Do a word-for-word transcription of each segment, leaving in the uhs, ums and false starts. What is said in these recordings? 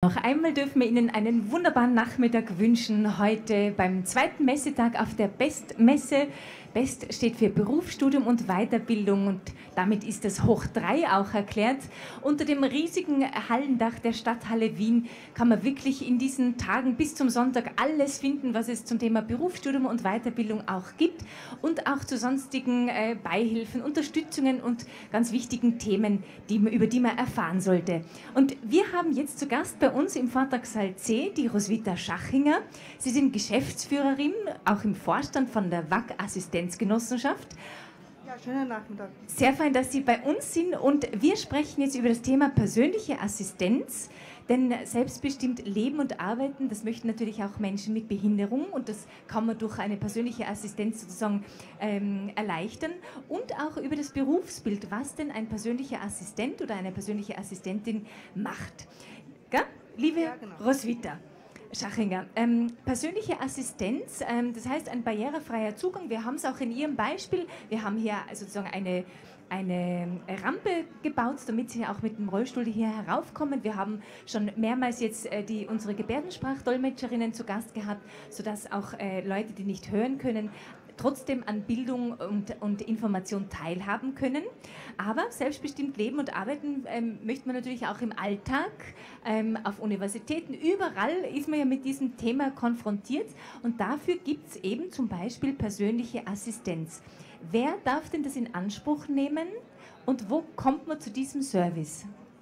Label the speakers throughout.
Speaker 1: Noch einmal dürfen wir Ihnen einen wunderbaren Nachmittag wünschen, heute beim zweiten Messetag auf der BEST-Messe. BEST steht für Berufsstudium und Weiterbildung und damit ist das Hoch drei auch erklärt. Unter dem riesigen Hallendach der Stadthalle Wien kann man wirklich in diesen Tagen bis zum Sonntag alles finden, was es zum Thema Berufsstudium und Weiterbildung auch gibt und auch zu sonstigen äh, Beihilfen, Unterstützungen und ganz wichtigen Themen, die man, über die man erfahren sollte. Und wir haben jetzt zu Gast bei uns im Vortragssaal C die Roswitha Schachinger. Sie sind Geschäftsführerin, auch im Vorstand von der W A G-Assistenzgenossenschaft.
Speaker 2: Ja, schönen Nachmittag.
Speaker 1: Sehr fein, dass Sie bei uns sind und wir sprechen jetzt über das Thema persönliche Assistenz, denn selbstbestimmt leben und arbeiten, das möchten natürlich auch Menschen mit Behinderung und das kann man durch eine persönliche Assistenz sozusagen ähm, erleichtern und auch über das Berufsbild, was denn ein persönlicher Assistent oder eine persönliche Assistentin macht. Gell? Liebe
Speaker 2: Ja, genau.
Speaker 1: Roswitha Schachinger, ähm, persönliche Assistenz, ähm, das heißt ein barrierefreier Zugang. Wir haben es auch in Ihrem Beispiel, wir haben hier sozusagen eine, eine Rampe gebaut, damit Sie auch mit dem Rollstuhl hier heraufkommen. Wir haben schon mehrmals jetzt äh, die, unsere Gebärdensprachdolmetscherinnen zu Gast gehabt, sodass auch äh, Leute, die nicht hören können, trotzdem an Bildung und, und Information teilhaben können. Aber selbstbestimmt leben und arbeiten ähm, möchte man natürlich auch im Alltag, ähm, auf Universitäten, überall ist man ja mit diesem Thema konfrontiert und dafür gibt es eben zum Beispiel persönliche Assistenz. Wer darf denn das in Anspruch nehmen und wo kommt man zu diesem Service?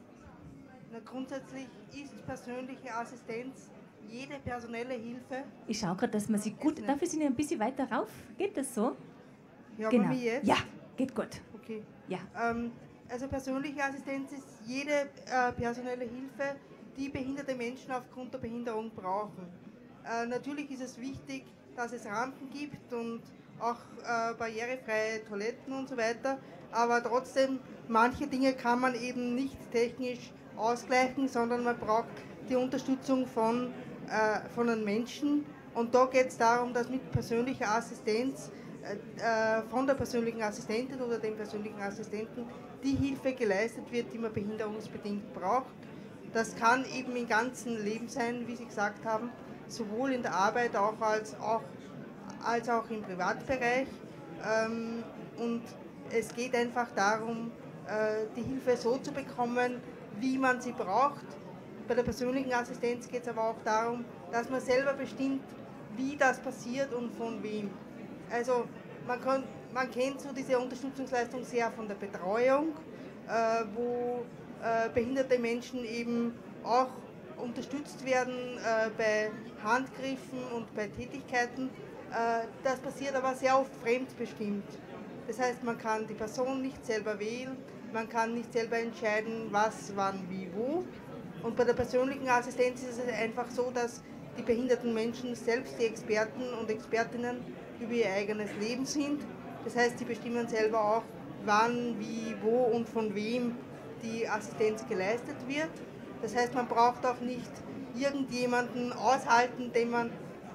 Speaker 2: Na, grundsätzlich ist persönliche Assistenz jede personelle Hilfe.
Speaker 1: Ich schaue gerade, dass man sie gut... Dafür sind wir ein bisschen weiter rauf. Geht das so?
Speaker 2: Ja,
Speaker 1: genau.
Speaker 2: bei mir jetzt?
Speaker 1: Ja, geht gut.
Speaker 2: Okay.
Speaker 1: Ja.
Speaker 2: Ähm, also persönliche Assistenz ist jede äh, personelle Hilfe, die behinderte Menschen aufgrund der Behinderung brauchen. Äh, natürlich ist es wichtig, dass es Rampen gibt und auch äh, barrierefreie Toiletten und so weiter, aber trotzdem, manche Dinge kann man eben nicht technisch ausgleichen, sondern man braucht die Unterstützung von äh, von den Menschen und da geht es darum, dass mit persönlicher Assistenz äh, von der persönlichen Assistentin oder dem persönlichen Assistenten die Hilfe geleistet wird, die man behinderungsbedingt braucht. Das kann eben im ganzen Leben sein, wie Sie gesagt haben, sowohl in der Arbeit auch als auch, als auch im Privatbereich ähm, und es geht einfach darum, äh, die Hilfe so zu bekommen, wie man sie braucht. Bei der persönlichen Assistenz geht es aber auch darum, dass man selber bestimmt, wie das passiert und von wem. Also man, kann, man kennt so diese Unterstützungsleistung sehr von der Betreuung, äh, wo äh, behinderte Menschen eben auch unterstützt werden äh, bei Handgriffen und bei Tätigkeiten. Äh, das passiert aber sehr oft fremdbestimmt. Das heißt, man kann die Person nicht selber wählen, man kann nicht selber entscheiden, was, wann, wie, wo. Und bei der persönlichen Assistenz ist es einfach so, dass die behinderten Menschen selbst die Experten und Expertinnen über ihr eigenes Leben sind. Das heißt, sie bestimmen selber auch, wann, wie, wo und von wem die Assistenz geleistet wird. Das heißt, man braucht auch nicht irgendjemanden aushalten, den man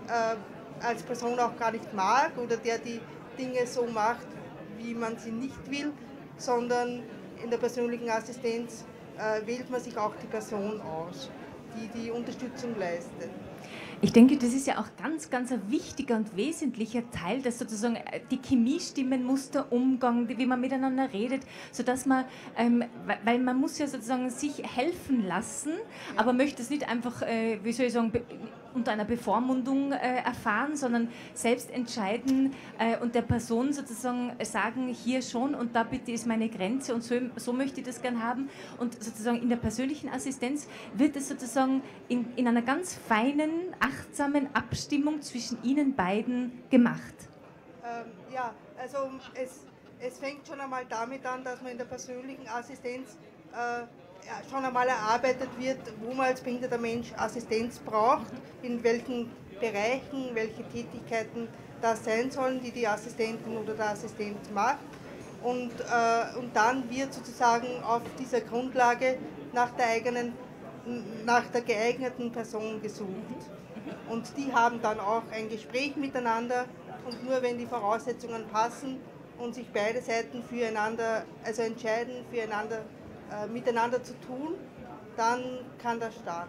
Speaker 2: äh, als Person auch gar nicht mag oder der die Dinge so macht, wie man sie nicht will, sondern in der persönlichen Assistenz äh, wählt man sich auch die Person aus, die die Unterstützung leistet.
Speaker 1: Ich denke, das ist ja auch ganz, ganz ein wichtiger und wesentlicher Teil, dass sozusagen die Chemie stimmen muss, der Umgang, wie man miteinander redet, sodass man, ähm, weil man muss ja sozusagen sich helfen lassen, ja. aber möchte es nicht einfach, äh, wie soll ich sagen, unter einer Bevormundung äh, erfahren, sondern selbst entscheiden äh, und der Person sozusagen sagen, hier schon und da bitte ist meine Grenze und so, so möchte ich das gern haben. Und sozusagen in der persönlichen Assistenz wird es sozusagen in, in einer ganz feinen, achtsamen Abstimmung zwischen Ihnen beiden gemacht.
Speaker 2: Ähm, ja, also es, es fängt schon einmal damit an, dass man in der persönlichen Assistenz äh, ja, schon einmal erarbeitet wird, wo man als behinderter Mensch Assistenz braucht, in welchen Bereichen, welche Tätigkeiten das sein sollen, die die Assistentin oder der Assistent macht. Und, äh, und dann wird sozusagen auf dieser Grundlage nach der eigenen, nach der geeigneten Person gesucht. Und die haben dann auch ein Gespräch miteinander und nur wenn die Voraussetzungen passen und sich beide Seiten füreinander, also entscheiden, füreinander, äh, miteinander zu tun, dann kann das starten.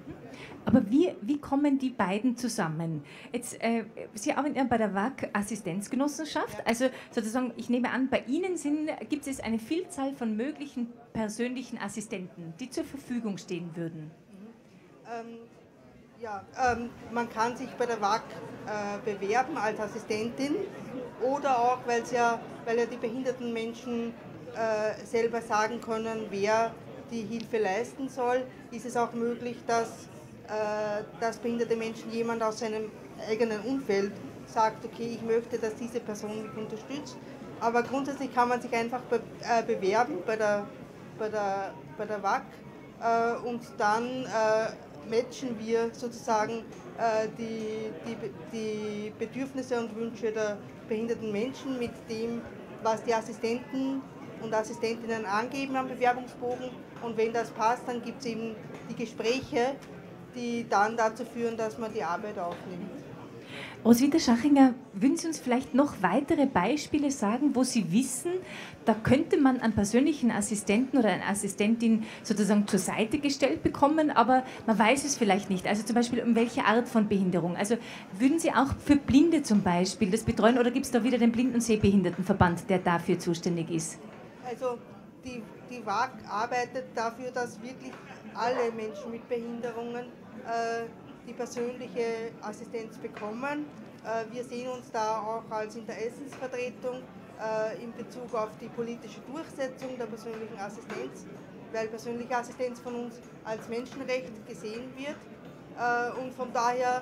Speaker 1: Aber wie, wie kommen die beiden zusammen? Jetzt, äh, Sie arbeiten ja bei der W A G Assistenzgenossenschaft, also sozusagen, ich nehme an, bei Ihnen sind, gibt es eine Vielzahl von möglichen persönlichen Assistenten, die zur Verfügung stehen würden.
Speaker 2: Mhm. Ähm, ja, ähm, man kann sich bei der W A G äh, bewerben als Assistentin oder auch, weil's ja, weil ja die behinderten Menschen äh, selber sagen können, wer die Hilfe leisten soll, ist es auch möglich, dass dass behinderte Menschen, jemand aus seinem eigenen Umfeld sagt, okay, ich möchte, dass diese Person mich unterstützt. Aber grundsätzlich kann man sich einfach be äh, bewerben bei der, bei der, bei der W A G äh, und dann äh, matchen wir sozusagen äh, die, die, die Bedürfnisse und Wünsche der behinderten Menschen mit dem, was die Assistenten und Assistentinnen angeben am Bewerbungsbogen. Und wenn das passt, dann gibt es eben die Gespräche, die dann dazu führen, dass man die Arbeit aufnimmt.
Speaker 1: Roswitha Schachinger, würden Sie uns vielleicht noch weitere Beispiele sagen, wo Sie wissen, da könnte man einen persönlichen Assistenten oder eine Assistentin sozusagen zur Seite gestellt bekommen, aber man weiß es vielleicht nicht. Also zum Beispiel um welche Art von Behinderung. Also würden Sie auch für Blinde zum Beispiel das betreuen oder gibt es da wieder den Blinden- und Sehbehindertenverband, der dafür zuständig ist?
Speaker 2: Also die, die W A G arbeitet dafür, dass wirklich alle Menschen mit Behinderungen äh, die persönliche Assistenz bekommen. Äh, wir sehen uns da auch als Interessensvertretung äh, in Bezug auf die politische Durchsetzung der persönlichen Assistenz, weil persönliche Assistenz von uns als Menschenrecht gesehen wird. Äh, und von daher,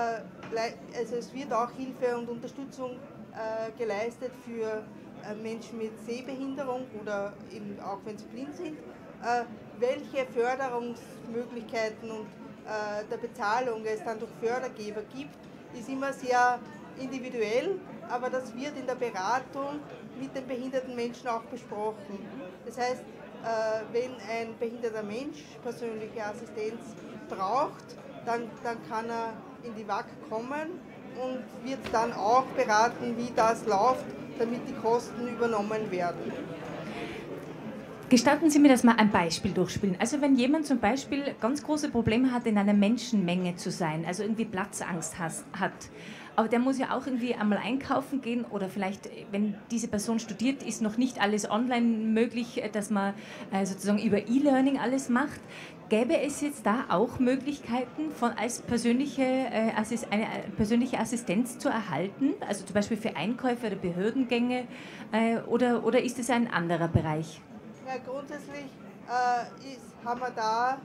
Speaker 2: äh, also es wird auch Hilfe und Unterstützung äh, geleistet für äh, Menschen mit Sehbehinderung oder eben auch wenn sie blind sind. Äh, welche Förderungsmöglichkeiten und äh, der Bezahlung es dann durch Fördergeber gibt, ist immer sehr individuell, aber das wird in der Beratung mit den behinderten Menschen auch besprochen. Das heißt, äh, wenn ein behinderter Mensch persönliche Assistenz braucht, dann, dann kann er in die W A G kommen und wird dann auch beraten, wie das läuft, damit die Kosten übernommen werden.
Speaker 1: Gestatten Sie mir das mal ein Beispiel durchspielen. Also wenn jemand zum Beispiel ganz große Probleme hat, in einer Menschenmenge zu sein, also irgendwie Platzangst has, hat, aber der muss ja auch irgendwie einmal einkaufen gehen oder vielleicht, wenn diese Person studiert, ist noch nicht alles online möglich, dass man äh, sozusagen über E-Learning alles macht. Gäbe es jetzt da auch Möglichkeiten, von als persönliche, äh, Assist, eine äh, persönliche Assistenz zu erhalten, also zum Beispiel für Einkäufe oder Behördengänge, äh, oder, oder ist es ein anderer Bereich?
Speaker 2: Ja, grundsätzlich äh, ist, haben wir da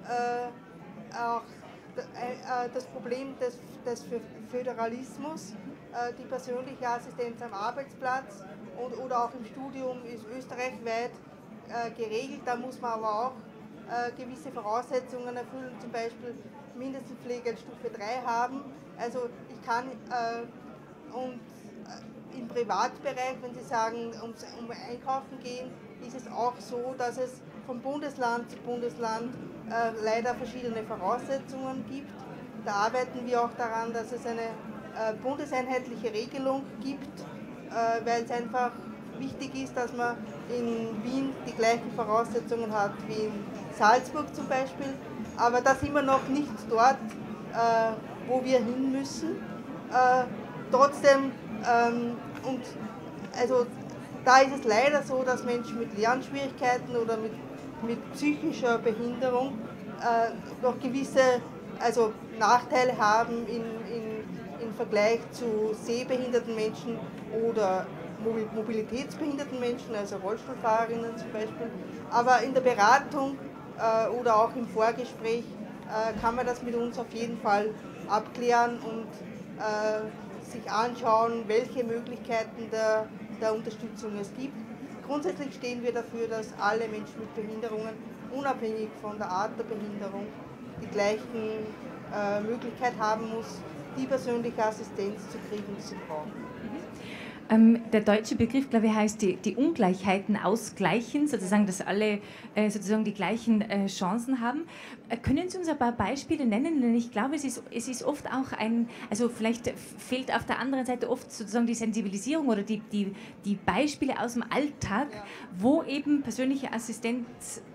Speaker 2: äh, auch äh, das Problem des, des Föderalismus. Äh, die persönliche Assistenz am Arbeitsplatz und, oder auch im Studium ist österreichweit äh, geregelt. Da muss man aber auch äh, gewisse Voraussetzungen erfüllen, zum Beispiel Mindestpflege Stufe drei haben. Also ich kann äh, und äh, im Privatbereich, wenn Sie sagen, um, um einkaufen gehen, ist es auch so, dass es von Bundesland zu Bundesland äh, leider verschiedene Voraussetzungen gibt. Da arbeiten wir auch daran, dass es eine äh, bundeseinheitliche Regelung gibt, äh, weil es einfach wichtig ist, dass man in Wien die gleichen Voraussetzungen hat wie in Salzburg zum Beispiel. Aber da sind wir noch nicht dort, äh, wo wir hin müssen. Äh, trotzdem, ähm, und also da ist es leider so, dass Menschen mit Lernschwierigkeiten oder mit, mit psychischer Behinderung äh, noch gewisse also Nachteile haben in, in, im Vergleich zu sehbehinderten Menschen oder mobilitätsbehinderten Menschen, also Rollstuhlfahrerinnen zum Beispiel. Aber in der Beratung äh, oder auch im Vorgespräch äh, kann man das mit uns auf jeden Fall abklären und äh, sich anschauen, welche Möglichkeiten der der Unterstützung es gibt. Grundsätzlich stehen wir dafür, dass alle Menschen mit Behinderungen, unabhängig von der Art der Behinderung, die gleichen äh, Möglichkeit haben muss, die persönliche Assistenz zu kriegen, die sie brauchen.
Speaker 1: Ähm, der deutsche Begriff, glaube ich, heißt die, die Ungleichheiten ausgleichen, sozusagen, dass alle äh, sozusagen die gleichen äh, Chancen haben. Äh, können Sie uns ein paar Beispiele nennen? Denn ich glaube, es ist, es ist oft auch ein, also vielleicht fehlt auf der anderen Seite oft sozusagen die Sensibilisierung oder die, die, die Beispiele aus dem Alltag, ja, wo eben persönliche Assistenz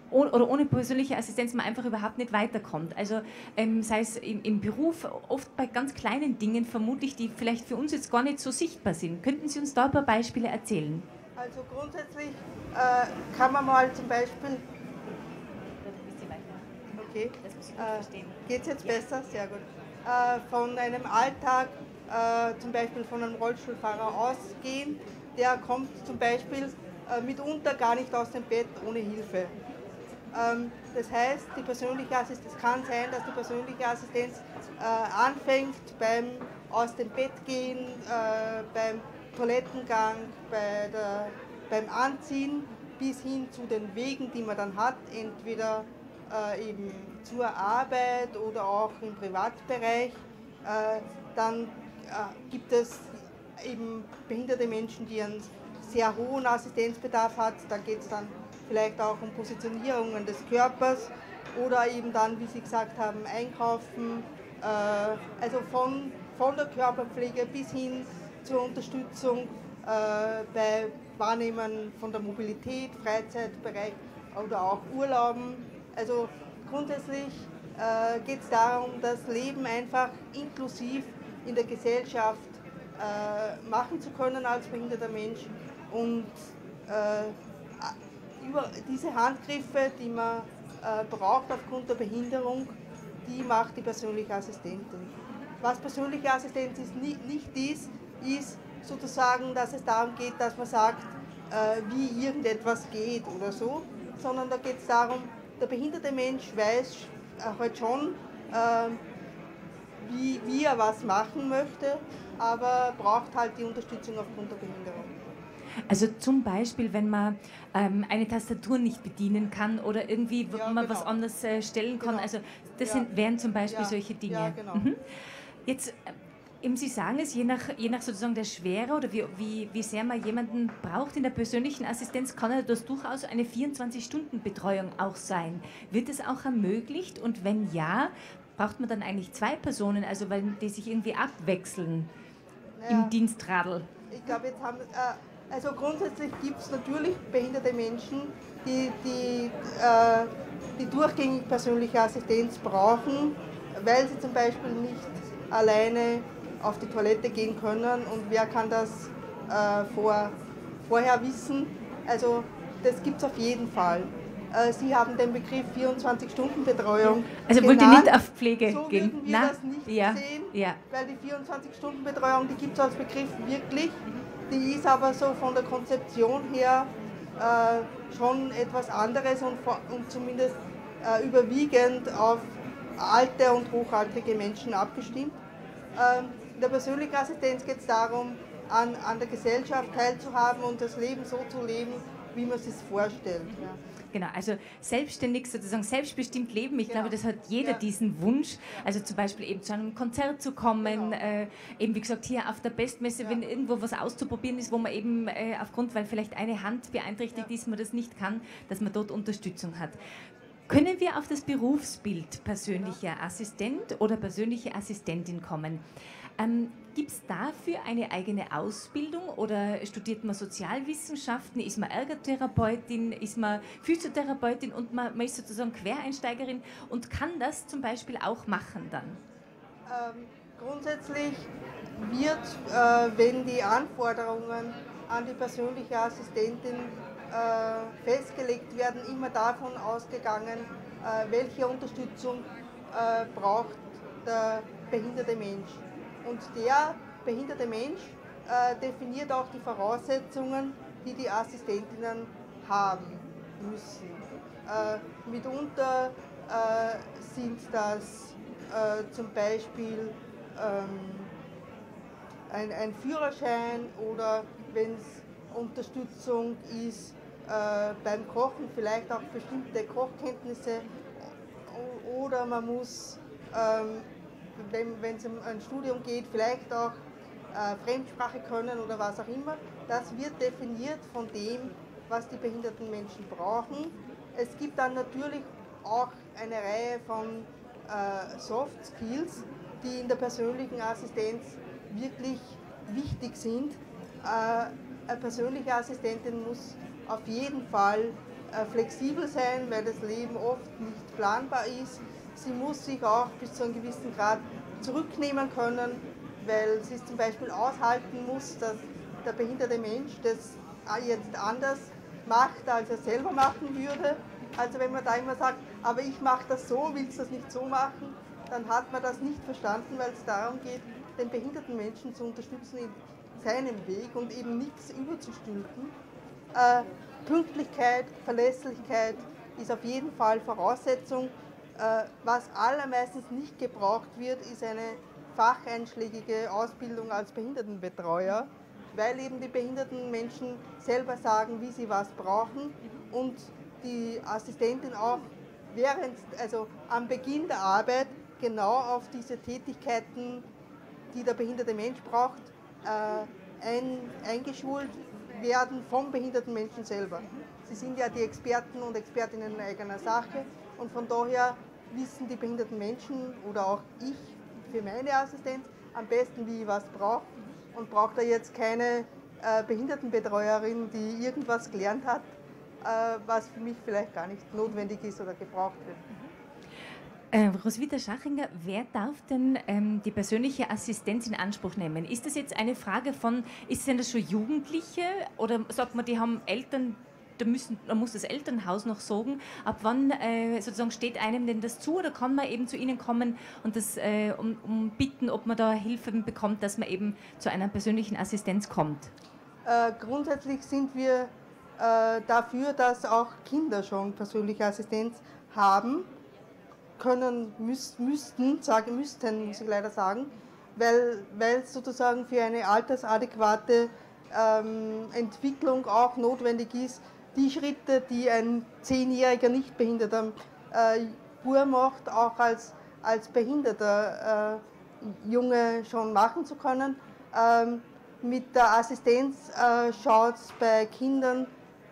Speaker 1: oh, oder ohne persönliche Assistenz man einfach überhaupt nicht weiterkommt. Also ähm, sei es im, im Beruf, oft bei ganz kleinen Dingen vermutlich, die vielleicht für uns jetzt gar nicht so sichtbar sind. Könnten Sie uns da ein paar Beispiele erzählen?
Speaker 2: Also grundsätzlich äh, kann man mal zum Beispiel... Okay,
Speaker 1: Das muss ich gut verstehen.
Speaker 2: Geht es jetzt
Speaker 1: Ja.
Speaker 2: besser? Sehr gut. Äh, von einem Alltag, äh, zum Beispiel von einem Rollstuhlfahrer ausgehen, der kommt zum Beispiel äh, mitunter gar nicht aus dem Bett ohne Hilfe. Ähm, das heißt, die persönliche Assistenz, es kann sein, dass die persönliche Assistenz äh, anfängt beim aus dem Bett gehen, äh, beim Toilettengang, bei der, beim Anziehen bis hin zu den Wegen, die man dann hat, entweder äh, eben zur Arbeit oder auch im Privatbereich. Äh, dann äh, gibt es eben behinderte Menschen, die einen sehr hohen Assistenzbedarf hat. Da geht es dann vielleicht auch um Positionierungen des Körpers oder eben dann, wie Sie gesagt haben, Einkaufen, äh, also von, von der Körperpflege bis hin zur Unterstützung äh, bei Wahrnehmen von der Mobilität, Freizeitbereich oder auch Urlauben. Also grundsätzlich äh, geht es darum, das Leben einfach inklusiv in der Gesellschaft äh, machen zu können als behinderter Mensch und äh, über diese Handgriffe, die man äh, braucht aufgrund der Behinderung, die macht die persönliche Assistentin. Was persönliche Assistenz ist, nicht, nicht ist, ist sozusagen, dass es darum geht, dass man sagt, äh, wie irgendetwas geht oder so, sondern da geht es darum, der behinderte Mensch weiß äh, halt schon, äh, wie, wie er was machen möchte, aber braucht halt die Unterstützung aufgrund der Behinderung.
Speaker 1: Also zum Beispiel, wenn man ähm, eine Tastatur nicht bedienen kann oder irgendwie
Speaker 2: Ja,
Speaker 1: man
Speaker 2: genau.
Speaker 1: was anderes äh, stellen kann.
Speaker 2: Genau.
Speaker 1: Also das
Speaker 2: Ja.
Speaker 1: sind, wären zum Beispiel
Speaker 2: Ja.
Speaker 1: solche Dinge.
Speaker 2: Ja, genau.
Speaker 1: Mhm. Jetzt, äh, eben Sie sagen es, je nach, je nach sozusagen der Schwere oder wie, wie, wie sehr man jemanden braucht in der persönlichen Assistenz, kann ja das durchaus eine vierundzwanzig-Stunden-Betreuung auch sein. Wird es auch ermöglicht und wenn ja, braucht man dann eigentlich zwei Personen, also weil die sich irgendwie abwechseln
Speaker 2: Naja,
Speaker 1: im Dienstradl?
Speaker 2: Ich glaube, jetzt haben, äh, also grundsätzlich gibt es natürlich behinderte Menschen, die, die, äh, die durchgängig persönliche Assistenz brauchen, weil sie zum Beispiel nicht alleine auf die Toilette gehen können und wer kann das äh, vor, vorher wissen. Also das gibt es auf jeden Fall. Äh, Sie haben den Begriff vierundzwanzig-Stunden-Betreuung
Speaker 1: Also wollt ihr
Speaker 2: genannt.
Speaker 1: nicht auf Pflege
Speaker 2: So
Speaker 1: gehen?
Speaker 2: würden wir
Speaker 1: Na?
Speaker 2: das nicht
Speaker 1: Ja.
Speaker 2: sehen,
Speaker 1: Ja.
Speaker 2: weil die vierundzwanzig-Stunden-Betreuung, die gibt es als Begriff wirklich. Die ist aber so von der Konzeption her äh, schon etwas anderes und, vor, und zumindest äh, überwiegend auf alte und hochaltrige Menschen abgestimmt. Ähm, in der persönlichen Assistenz geht es darum, an, an der Gesellschaft teilzuhaben und das Leben so zu leben, wie man es sich vorstellt. Ja.
Speaker 1: Genau, also selbstständig, sozusagen selbstbestimmt leben. Ich
Speaker 2: Genau.
Speaker 1: glaube, das hat jeder
Speaker 2: Ja.
Speaker 1: diesen Wunsch. Also zum Beispiel eben zu einem Konzert zu kommen,
Speaker 2: Genau.
Speaker 1: äh, eben wie gesagt hier auf der Bestmesse,
Speaker 2: Ja.
Speaker 1: wenn irgendwo was auszuprobieren ist, wo man eben äh, aufgrund, weil vielleicht eine Hand beeinträchtigt
Speaker 2: Ja.
Speaker 1: ist, man das nicht kann, dass man dort Unterstützung hat. Können wir auf das Berufsbild persönlicher Assistent oder persönliche Assistentin kommen? Ähm, Gibt es dafür eine eigene Ausbildung oder studiert man Sozialwissenschaften, ist man Ergotherapeutin, ist man Physiotherapeutin und man, man ist sozusagen Quereinsteigerin und kann das zum Beispiel auch machen dann?
Speaker 2: Ähm, grundsätzlich wird, äh, wenn die Anforderungen an die persönliche Assistentin äh, festgelegt werden, immer davon ausgegangen, äh, welche Unterstützung äh, braucht der behinderte Mensch. Und der behinderte Mensch äh, definiert auch die Voraussetzungen, die die Assistentinnen haben müssen. Äh, mitunter äh, sind das äh, zum Beispiel ähm, ein, ein Führerschein oder wenn es Unterstützung ist äh, beim Kochen, vielleicht auch bestimmte Kochkenntnisse o- oder man muss ähm, wenn es um ein Studium geht, vielleicht auch äh, Fremdsprache können oder was auch immer. Das wird definiert von dem, was die behinderten Menschen brauchen. Es gibt dann natürlich auch eine Reihe von äh, Soft Skills, die in der persönlichen Assistenz wirklich wichtig sind. Äh, eine persönliche Assistentin muss auf jeden Fall äh, flexibel sein, weil das Leben oft nicht planbar ist. Sie muss sich auch bis zu einem gewissen Grad zurücknehmen können, weil sie es zum Beispiel aushalten muss, dass der behinderte Mensch das jetzt anders macht, als er selber machen würde. Also wenn man da immer sagt, aber ich mache das so, willst du das nicht so machen, dann hat man das nicht verstanden, weil es darum geht, den behinderten Menschen zu unterstützen in seinem Weg und eben nichts überzustülpen. Äh, Pünktlichkeit, Verlässlichkeit ist auf jeden Fall Voraussetzung. Äh, was allermeistens nicht gebraucht wird, ist eine facheinschlägige Ausbildung als Behindertenbetreuer, weil eben die behinderten Menschen selber sagen, wie sie was brauchen und die Assistentin auch während, also am Beginn der Arbeit genau auf diese Tätigkeiten, die der behinderte Mensch braucht, äh, ein, eingeschult werden vom behinderten Menschen selber. Sie sind ja die Experten und Expertinnen in eigener Sache und von daher wissen die behinderten Menschen oder auch ich für meine Assistenz am besten, wie ich was brauche und braucht da jetzt keine äh, Behindertenbetreuerin, die irgendwas gelernt hat, äh, was für mich vielleicht gar nicht notwendig ist oder gebraucht wird.
Speaker 1: Äh, Roswitha Schachinger, wer darf denn ähm, die persönliche Assistenz in Anspruch nehmen? Ist das jetzt eine Frage von, ist denn das schon Jugendliche oder sagt man, die haben Eltern, da, müssen, da muss das Elternhaus noch sorgen? Ab wann äh, sozusagen steht einem denn das zu oder kann man eben zu Ihnen kommen und das äh, um, um bitten, ob man da Hilfe bekommt, dass man eben zu einer persönlichen Assistenz kommt?
Speaker 2: Äh, grundsätzlich sind wir äh, dafür, dass auch Kinder schon persönliche Assistenz haben. Können, müß, müssten, sagen müssten, muss ich leider sagen, weil, weil es sozusagen für eine altersadäquate ähm, Entwicklung auch notwendig ist, die Schritte, die ein zehnjähriger Nichtbehinderter äh, Bur macht, auch als, als behinderter äh, Junge schon machen zu können. Ähm, mit der Assistenz äh, schaut es bei Kindern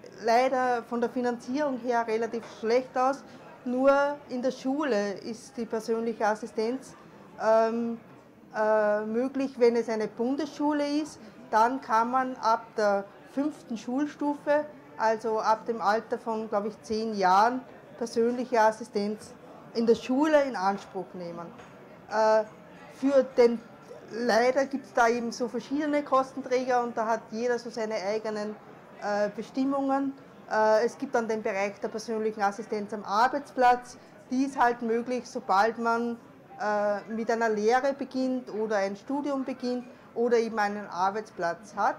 Speaker 2: leider von der Finanzierung her relativ schlecht aus. Nur in der Schule ist die persönliche Assistenz ähm, äh, möglich, wenn es eine Bundesschule ist. Dann kann man ab der fünften Schulstufe, also ab dem Alter von, glaube ich, zehn Jahren, persönliche Assistenz in der Schule in Anspruch nehmen. Äh, für den, leider gibt es da eben so verschiedene Kostenträger und da hat jeder so seine eigenen äh, Bestimmungen. Es gibt dann den Bereich der persönlichen Assistenz am Arbeitsplatz. Die ist halt möglich, sobald man äh, mit einer Lehre beginnt oder ein Studium beginnt oder eben einen Arbeitsplatz hat.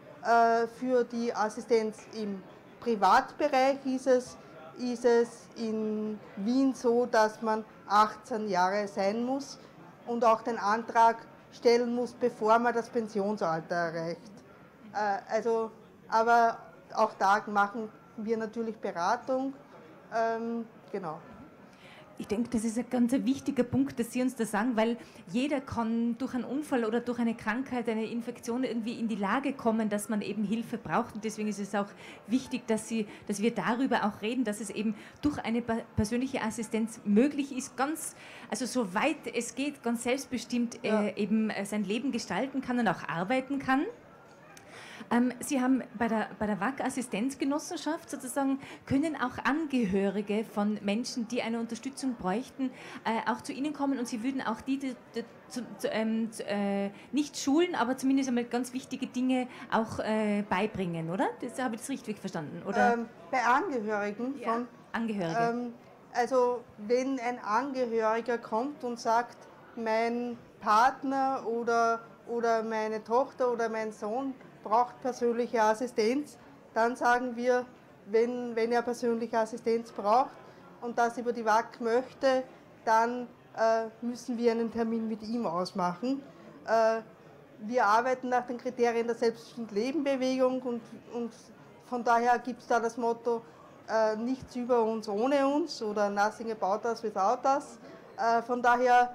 Speaker 2: Äh, für die Assistenz im Privatbereich ist es, ist es in Wien so, dass man achtzehn Jahre sein muss und auch den Antrag stellen muss, bevor man das Pensionsalter erreicht. Äh, also, aber auch da machen wir natürlich Beratung, ähm, genau.
Speaker 1: Ich denke, das ist ein ganz wichtiger Punkt, dass Sie uns das sagen, weil jeder kann durch einen Unfall oder durch eine Krankheit, eine Infektion irgendwie in die Lage kommen, dass man eben Hilfe braucht. Und deswegen ist es auch wichtig, dass, Sie, dass wir darüber auch reden, dass es eben durch eine persönliche Assistenz möglich ist, ganz, also soweit es geht, ganz selbstbestimmt
Speaker 2: ja.
Speaker 1: äh, eben sein Leben gestalten kann und auch arbeiten kann. Ähm, Sie haben bei der, bei der W A G-Assistenzgenossenschaft sozusagen, können auch Angehörige von Menschen, die eine Unterstützung bräuchten, äh, auch zu Ihnen kommen und Sie würden auch die, die, die zu, zu, ähm, zu, äh, nicht schulen, aber zumindest einmal ganz wichtige Dinge auch äh, beibringen, oder? Das habe ich das richtig verstanden, oder?
Speaker 2: Ähm, bei Angehörigen
Speaker 1: ja.
Speaker 2: von...
Speaker 1: Angehörige.
Speaker 2: Ähm, also wenn ein Angehöriger kommt und sagt, mein Partner oder, oder meine Tochter oder mein Sohn braucht persönliche Assistenz, dann sagen wir, wenn, wenn er persönliche Assistenz braucht und das über die W A G möchte, dann äh, müssen wir einen Termin mit ihm ausmachen. Äh, wir arbeiten nach den Kriterien der Selbstbestimmt-Leben-Bewegung und, und von daher gibt es da das Motto, äh, nichts über uns ohne uns oder nothing about us without us. Äh, von daher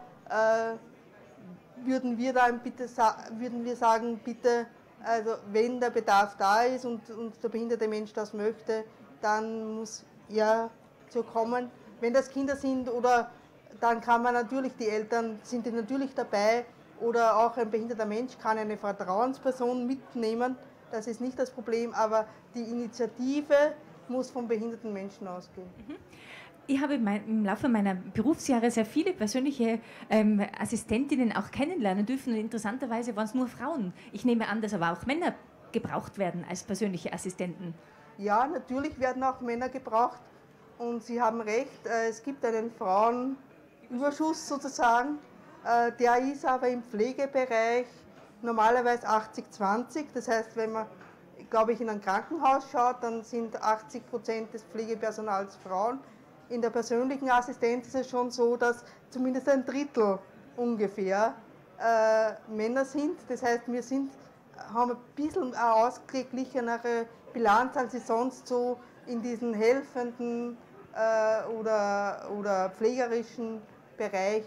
Speaker 2: äh, würden wir dann bitte würden wir sagen, bitte, also wenn der Bedarf da ist und, und der behinderte Mensch das möchte, dann muss er so kommen. Wenn das Kinder sind, oder dann kann man natürlich, die Eltern sind die natürlich dabei, oder auch ein behinderter Mensch kann eine Vertrauensperson mitnehmen, das ist nicht das Problem, aber die Initiative muss von behinderten Menschen ausgehen.
Speaker 1: Mhm. Ich habe im Laufe meiner Berufsjahre sehr viele persönliche ähm, Assistentinnen auch kennenlernen dürfen und interessanterweise waren es nur Frauen. Ich nehme an, dass aber auch Männer gebraucht werden als persönliche Assistenten.
Speaker 2: Ja, natürlich werden auch Männer gebraucht und Sie haben recht, äh, es gibt einen Frauenüberschuss sozusagen, äh, der ist aber im Pflegebereich normalerweise achtzig zwanzig, das heißt, wenn man, glaube ich, in ein Krankenhaus schaut, dann sind achtzig Prozent des Pflegepersonals Frauen. In der persönlichen Assistenz ist es schon so, dass zumindest ein Drittel ungefähr äh, Männer sind. Das heißt, wir sind, haben ein bisschen eine ausgeglichenere Bilanz, als sie sonst so in diesen helfenden äh, oder, oder pflegerischen Bereich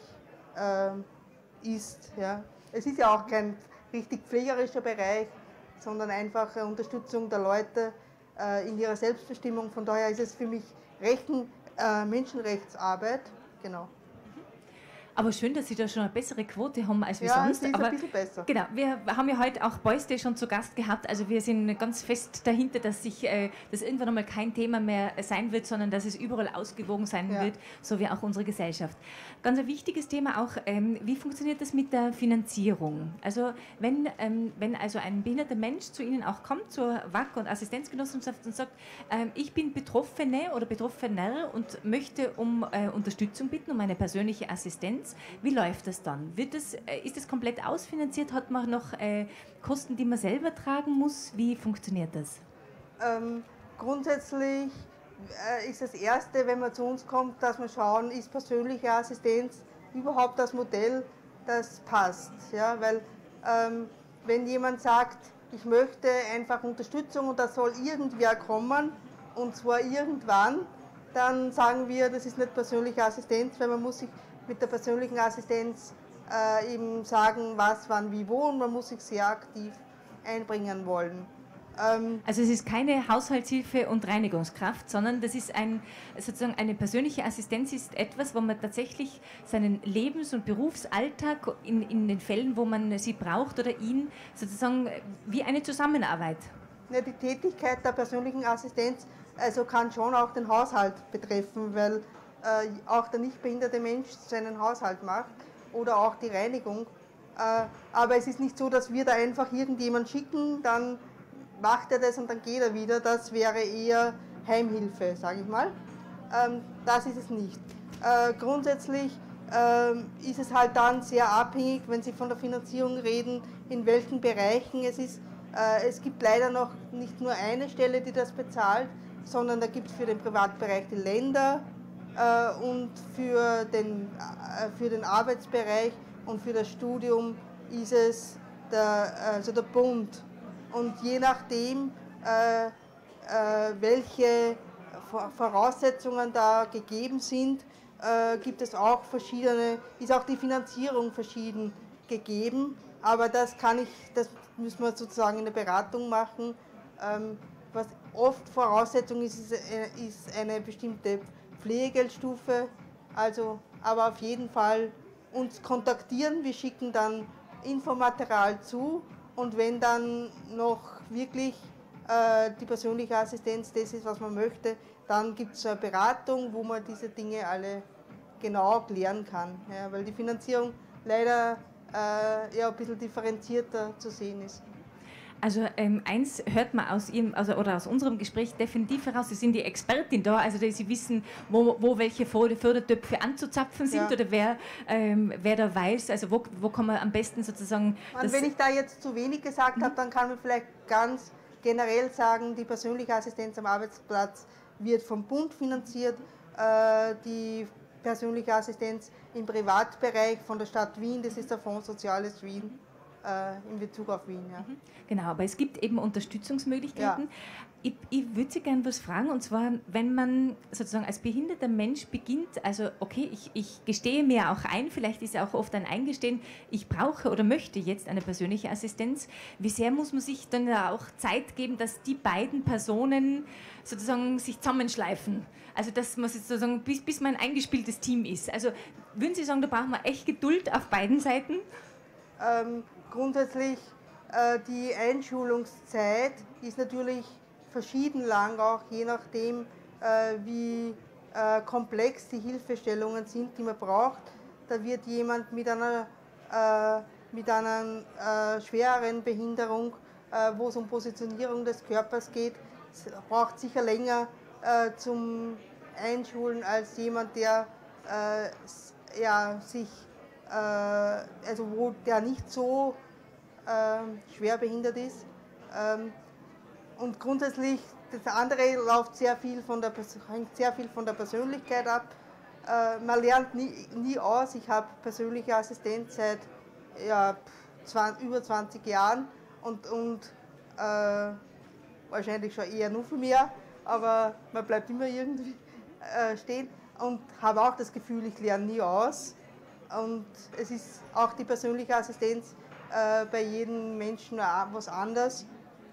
Speaker 2: äh, ist. Ja. Es ist ja auch kein richtig pflegerischer Bereich, sondern einfach eine Unterstützung der Leute äh, in ihrer Selbstbestimmung. Von daher ist es für mich rechten Äh, Menschenrechtsarbeit, genau.
Speaker 1: Aber schön, dass Sie da schon eine bessere Quote haben als wir
Speaker 2: ja,
Speaker 1: sonst.
Speaker 2: Sie ist
Speaker 1: aber
Speaker 2: ein bisschen besser.
Speaker 1: Genau, wir haben ja heute auch Beuste schon zu Gast gehabt. Also wir sind ganz fest dahinter, dass sich äh, das irgendwann einmal kein Thema mehr sein wird, sondern dass es überall ausgewogen sein ja. wird, so wie auch unsere Gesellschaft. Ganz ein wichtiges Thema auch, ähm, wie funktioniert das mit der Finanzierung? Also wenn, ähm, wenn also ein behinderter Mensch zu Ihnen auch kommt, zur W A C und Assistenzgenossenschaft und sagt, ähm, ich bin Betroffene oder Betroffener und möchte um äh, Unterstützung bitten, um eine persönliche Assistenz. Wie läuft das dann? Wird das, ist das komplett ausfinanziert? Hat man noch äh, Kosten, die man selber tragen muss? Wie funktioniert das?
Speaker 2: Ähm, grundsätzlich äh, ist das Erste, wenn man zu uns kommt, dass wir schauen, ist persönliche Assistenz überhaupt das Modell, das passt. Ja? Weil ähm, wenn jemand sagt, ich möchte einfach Unterstützung und da soll irgendwer kommen, und zwar irgendwann, dann sagen wir, das ist nicht persönliche Assistenz, weil man muss sich mit der persönlichen Assistenz äh, eben sagen, was, wann, wie, wo und man muss sich sehr aktiv einbringen wollen.
Speaker 1: Ähm also es ist keine Haushaltshilfe und Reinigungskraft, sondern das ist ein, sozusagen eine persönliche Assistenz ist etwas, wo man tatsächlich seinen Lebens- und Berufsalltag in, in den Fällen, wo man sie braucht oder ihn, sozusagen wie eine Zusammenarbeit.
Speaker 2: Ja, die Tätigkeit der persönlichen Assistenz also kann schon auch den Haushalt betreffen, weil äh, auch der nicht behinderte Mensch seinen Haushalt macht oder auch die Reinigung. Äh, aber es ist nicht so, dass wir da einfach irgendjemanden schicken, dann macht er das und dann geht er wieder. Das wäre eher Heimhilfe, sage ich mal. Ähm, das ist es nicht. Äh, grundsätzlich äh, ist es halt dann sehr abhängig, wenn Sie von der Finanzierung reden, in welchen Bereichen es ist. Äh, es gibt leider noch nicht nur eine Stelle, die das bezahlt, sondern da gibt es für den Privatbereich die Länder, äh, und für den, äh, für den Arbeitsbereich und für das Studium ist es der, also der Bund. Und je nachdem, äh, äh, welche Voraussetzungen da gegeben sind, äh, gibt es auch verschiedene, ist auch die Finanzierung verschieden gegeben. Aber das kann ich, das müssen wir sozusagen in der Beratung machen. Ähm, was oft Voraussetzung ist, ist, ist eine bestimmte Pflegegeldstufe, also, aber auf jeden Fall uns kontaktieren, wir schicken dann Infomaterial zu und wenn dann noch wirklich äh, die persönliche Assistenz das ist, was man möchte, dann gibt es eine Beratung, wo man diese Dinge alle genau klären kann, ja, weil die Finanzierung leider äh, ja, ein bisschen differenzierter zu sehen ist.
Speaker 1: Also ähm, eins hört man aus Ihrem, also, oder aus unserem Gespräch definitiv heraus, Sie sind die Expertin da, also Sie wissen, wo, wo welche Fördertöpfe anzuzapfen sind, ja. Oder wer, ähm, wer da weiß, also wo, wo kann man am besten sozusagen...
Speaker 2: Und wenn ich da jetzt zu wenig gesagt mhm. habe, dann kann man vielleicht ganz generell sagen, die persönliche Assistenz am Arbeitsplatz wird vom Bund finanziert, äh, die persönliche Assistenz im Privatbereich von der Stadt Wien, das ist der Fonds Soziales Wien. In Bezug auf Wien, ja.
Speaker 1: Genau, aber es gibt eben Unterstützungsmöglichkeiten. Ja. Ich, ich würde Sie gerne was fragen, und zwar, wenn man sozusagen als behinderter Mensch beginnt, also okay, ich, ich gestehe mir auch ein, vielleicht ist ja auch oft ein Eingestehen, ich brauche oder möchte jetzt eine persönliche Assistenz. Wie sehr muss man sich dann auch Zeit geben, dass die beiden Personen sozusagen sich zusammenschleifen? Also dass man sozusagen, bis, bis man ein eingespieltes Team ist. Also würden Sie sagen, da braucht man echt Geduld auf beiden Seiten?
Speaker 2: Ähm, grundsätzlich äh, die Einschulungszeit ist natürlich verschieden lang, auch je nachdem, äh, wie äh, komplex die Hilfestellungen sind, die man braucht. Da wird jemand mit einer, äh, mit einer äh, schwereren Behinderung, äh, wo es um Positionierung des Körpers geht, braucht sicher länger äh, zum Einschulen als jemand, der äh, ja, sich, äh, also wo der nicht so äh, schwer behindert ist. Ähm, und grundsätzlich, das andere läuft sehr viel von der, hängt sehr viel von der Persönlichkeit ab. Äh, man lernt nie, nie aus. Ich habe persönliche Assistenz seit ja, zwanzig, über zwanzig Jahren und, und äh, wahrscheinlich schon eher noch viel mehr, aber man bleibt immer irgendwie äh, stehen und habe auch das Gefühl, ich lerne nie aus. Und es ist auch die persönliche Assistenz äh, bei jedem Menschen was anderes,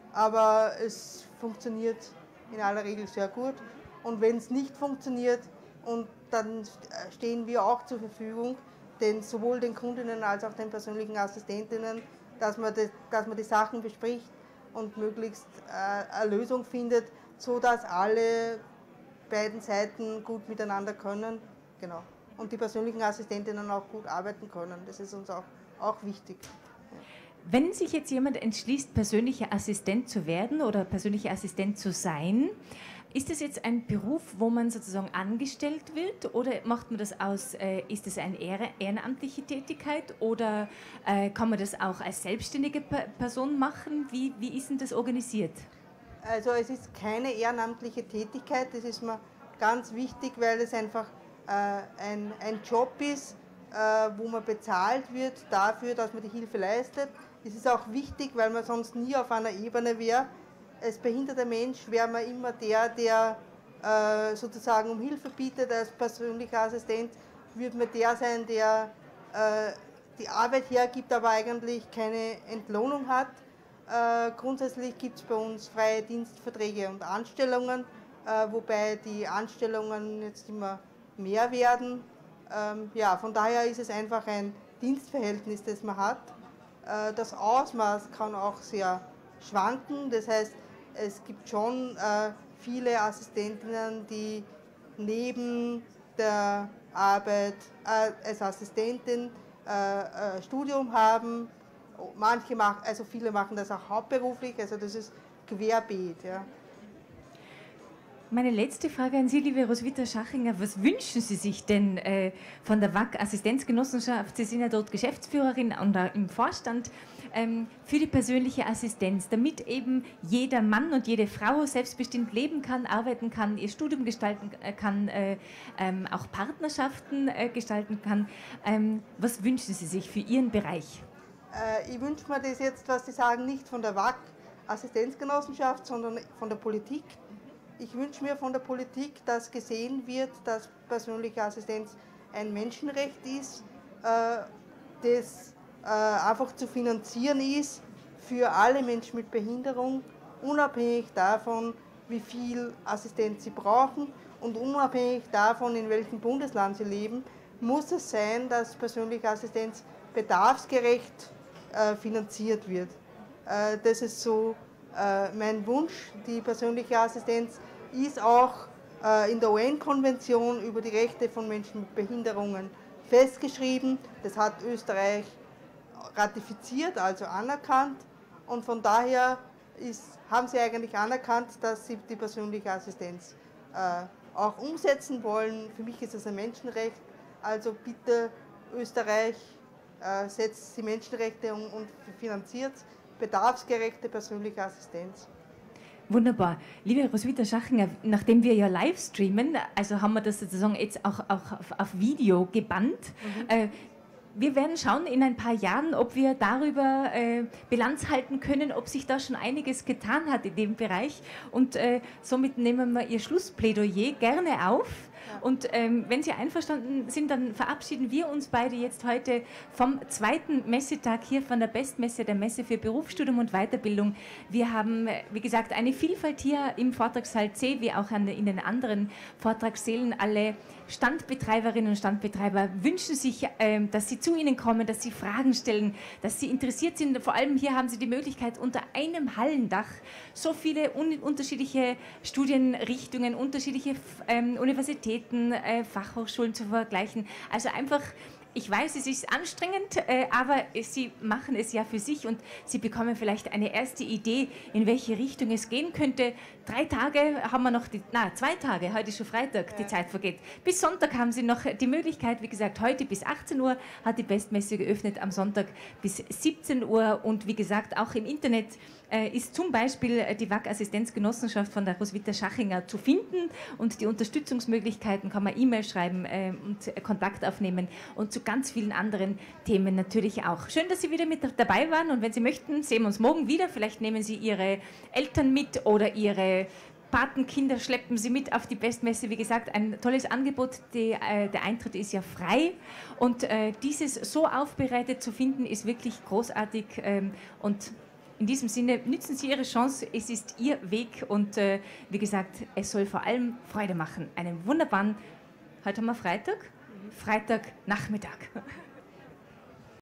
Speaker 2: aber es funktioniert in aller Regel sehr gut. Und wenn es nicht funktioniert, und dann stehen wir auch zur Verfügung, denn sowohl den Kundinnen als auch den persönlichen Assistentinnen, dass man, das, dass man die Sachen bespricht und möglichst äh, eine Lösung findet, sodass alle beiden Seiten gut miteinander können. Genau. Und die persönlichen Assistentinnen auch gut arbeiten können. Das ist uns auch, auch wichtig. Ja.
Speaker 1: Wenn sich jetzt jemand entschließt, persönlicher Assistent zu werden oder persönlicher Assistent zu sein, ist das jetzt ein Beruf, wo man sozusagen angestellt wird oder macht man das aus, äh, ist das eine ehrenamtliche Tätigkeit oder äh, kann man das auch als selbstständige Person machen? Wie, wie ist denn das organisiert?
Speaker 2: Also es ist keine ehrenamtliche Tätigkeit, das ist mir ganz wichtig, weil es einfach äh, ein, ein Job ist, äh, wo man bezahlt wird dafür, dass man die Hilfe leistet. Es ist auch wichtig, weil man sonst nie auf einer Ebene wäre. Als behinderter Mensch wäre man immer der, der äh, sozusagen um Hilfe bittet. Als persönlicher Assistent würde man der sein, der äh, die Arbeit hergibt, aber eigentlich keine Entlohnung hat. Äh, grundsätzlich gibt es bei uns freie Dienstverträge und Anstellungen, äh, wobei die Anstellungen jetzt immer mehr werden. Ähm, ja, von daher ist es einfach ein Dienstverhältnis, das man hat. Äh, das Ausmaß kann auch sehr schwanken, das heißt, es gibt schon äh, viele Assistentinnen, die neben der Arbeit äh, als Assistentin äh, äh, Studium haben. Manche machen, also viele machen das auch hauptberuflich, also das ist querbeet. Ja.
Speaker 1: Meine letzte Frage an Sie, liebe Roswitha Schachinger, was wünschen Sie sich denn äh, von der W A G Assistenzgenossenschaft? Sie sind ja dort Geschäftsführerin und äh, im Vorstand ähm, für die persönliche Assistenz, damit eben jeder Mann und jede Frau selbstbestimmt leben kann, arbeiten kann, ihr Studium gestalten kann, äh, ähm, auch Partnerschaften äh, gestalten kann. Ähm, was wünschen Sie sich für Ihren Bereich?
Speaker 2: Äh, ich wünsche mir das jetzt, was Sie sagen, nicht von der W A G Assistenzgenossenschaft, sondern von der Politik. Ich wünsche mir von der Politik, dass gesehen wird, dass persönliche Assistenz ein Menschenrecht ist, äh, das äh, einfach zu finanzieren ist für alle Menschen mit Behinderung, unabhängig davon, wie viel Assistenz sie brauchen und unabhängig davon, in welchem Bundesland sie leben, muss es sein, dass persönliche Assistenz bedarfsgerecht äh, finanziert wird. Äh, das ist so äh, mein Wunsch. Die persönliche Assistenz ist auch äh, in der U N-Konvention über die Rechte von Menschen mit Behinderungen festgeschrieben. Das hat Österreich ratifiziert, also anerkannt. Und von daher ist, haben sie eigentlich anerkannt, dass sie die persönliche Assistenz äh, auch umsetzen wollen. Für mich ist es ein Menschenrecht. Also bitte Österreich, äh, setzt die Menschenrechte um und finanziert bedarfsgerechte persönliche Assistenz.
Speaker 1: Wunderbar. Liebe Roswitha Schachinger, nachdem wir ja live streamen, also haben wir das sozusagen jetzt auch, auch auf, auf Video gebannt. Mhm. Äh, wir werden schauen in ein paar Jahren, ob wir darüber äh, Bilanz halten können, ob sich da schon einiges getan hat in dem Bereich. Und äh, somit nehmen wir Ihr Schlussplädoyer gerne auf. Und ähm, wenn Sie einverstanden sind, dann verabschieden wir uns beide jetzt heute vom zweiten Messetag hier von der Bestmesse, der Messe für Berufsstudium und Weiterbildung. Wir haben, wie gesagt, eine Vielfalt hier im Vortragssaal C, wie auch an, in den anderen Vortragssälen. Alle Standbetreiberinnen und Standbetreiber wünschen sich, ähm, dass sie zu Ihnen kommen, dass sie Fragen stellen, dass sie interessiert sind. Vor allem hier haben Sie die Möglichkeit, unter einem Hallendach so viele un unterschiedliche Studienrichtungen, unterschiedliche ähm, Universitäten, äh, Fachhochschulen zu vergleichen. Also einfach, ich weiß, es ist anstrengend, äh, aber Sie machen es ja für sich und Sie bekommen vielleicht eine erste Idee, in welche Richtung es gehen könnte. Drei Tage haben wir noch, die, na, zwei Tage, heute ist schon Freitag, ja. Die Zeit vergeht. Bis Sonntag haben Sie noch die Möglichkeit, wie gesagt, heute bis achtzehn Uhr hat die Bestmesse geöffnet, am Sonntag bis siebzehn Uhr und wie gesagt, auch im Internet äh, ist zum Beispiel die W A G-Assistenzgenossenschaft von der Roswitha Schachinger zu finden und die Unterstützungsmöglichkeiten kann man E-Mail schreiben äh, und Kontakt aufnehmen und zu ganz vielen anderen Themen natürlich auch. Schön, dass Sie wieder mit dabei waren und wenn Sie möchten, sehen wir uns morgen wieder. Vielleicht nehmen Sie Ihre Eltern mit oder Ihre Patenkinder, schleppen Sie mit auf die Bestmesse. Wie gesagt, ein tolles Angebot. Die, äh, der Eintritt ist ja frei und äh, dieses so aufbereitet zu finden, ist wirklich großartig ähm, und in diesem Sinne nützen Sie Ihre Chance. Es ist Ihr Weg und äh, wie gesagt, es soll vor allem Freude machen. Einen wunderbaren, heute haben wir Freitag? Freitagnachmittag.